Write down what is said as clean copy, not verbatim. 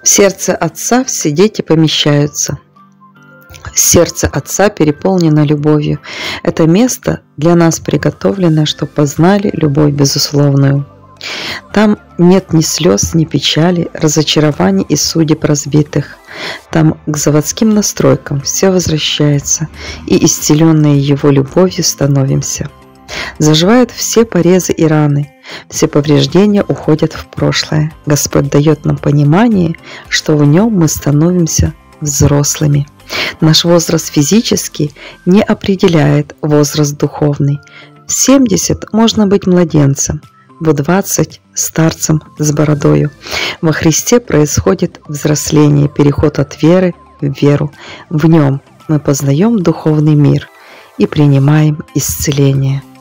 В сердце Отца все дети помещаются. Сердце Отца переполнено любовью. Это место для нас приготовлено, чтобы познали любовь безусловную. Там нет ни слез, ни печали, разочарований и судеб разбитых. Там к заводским настройкам все возвращается, и исцеленные Его любовью становимся. Заживают все порезы и раны, все повреждения уходят в прошлое. Господь дает нам понимание, что в Нем мы становимся взрослыми. Наш возраст физический не определяет возраст духовный. В 70 можно быть младенцем, в 20 – старцем с бородою. Во Христе происходит взросление, переход от веры в веру. В Нем мы познаем духовный мир и принимаем исцеление.